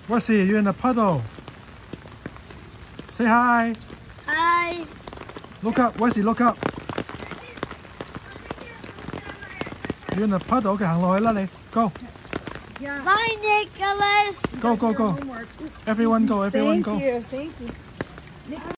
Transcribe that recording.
Wesley, you're in a puddle. Say hi. Hi. Look up, Wesley, look up. You're in a puddle. OK， 行落去啦你。Go. Bye, Nicholas. Go. Everyone go. Everyone go. Thank you.